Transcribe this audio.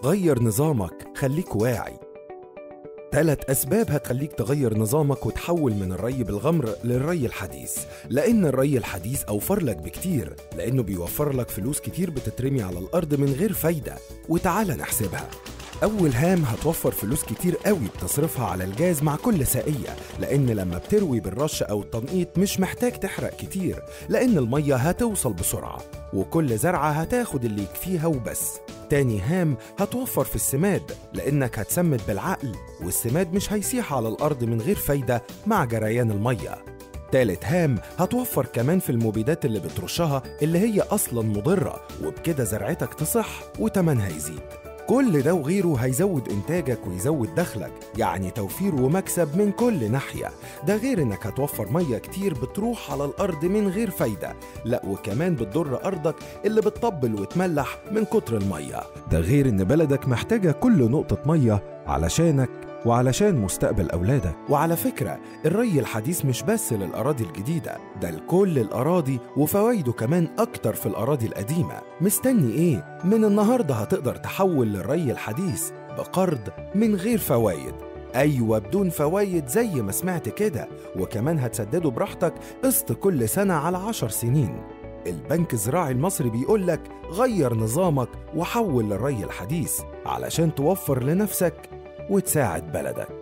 غير نظامك، خليك واعي. 3 أسباب هتخليك تغير نظامك وتحول من الري بالغمر للري الحديث. لأن الري الحديث أوفر لك بكتير، لأنه بيوفر لك فلوس كتير بتترمي على الأرض من غير فايدة. وتعال نحسبها. أول هام، هتوفر فلوس كتير قوي بتصرفها على الجاز مع كل ساقية، لأن لما بتروي بالرش أو التنقيط مش محتاج تحرق كتير، لأن المية هتوصل بسرعة وكل زرعة هتاخد اللي يكفيها وبس. تاني هام، هتوفر في السماد، لأنك هتسمد بالعقل والسماد مش هيسيح على الأرض من غير فايدة مع جريان المية. تالت هام، هتوفر كمان في المبيدات اللي بترشها اللي هي أصلاً مضرة، وبكده زرعتك تصح وتمنها يزيد. كل ده وغيره هيزود إنتاجك ويزود دخلك، يعني توفير ومكسب من كل ناحية. ده غير إنك هتوفر مية كتير بتروح على الأرض من غير فايدة، لا وكمان بتضر أرضك اللي بتطبل وتملح من كتر المية. ده غير إن بلدك محتاجة كل نقطة مية علشانك وعلشان مستقبل أولادك. وعلى فكرة، الري الحديث مش بس للأراضي الجديدة، ده لكل الأراضي، وفوايده كمان أكتر في الأراضي القديمة. مستني إيه؟ من النهاردة هتقدر تحول للري الحديث بقرض من غير فوايد. أيوة، بدون فوايد زي ما سمعت كده، وكمان هتسدده براحتك قسط كل سنة على 10 سنين. البنك الزراعي المصري بيقولك غير نظامك وحول للري الحديث علشان توفر لنفسك وتساعد بلدك.